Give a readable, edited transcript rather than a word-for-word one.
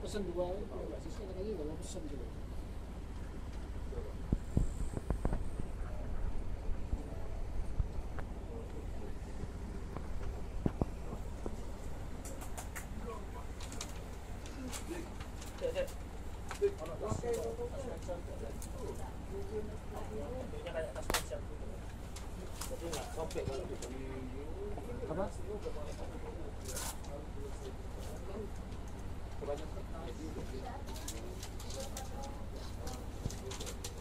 pesen dua, kalau nggak sisa lagi nggak mau pesen gitu. Apa? Kebanyakan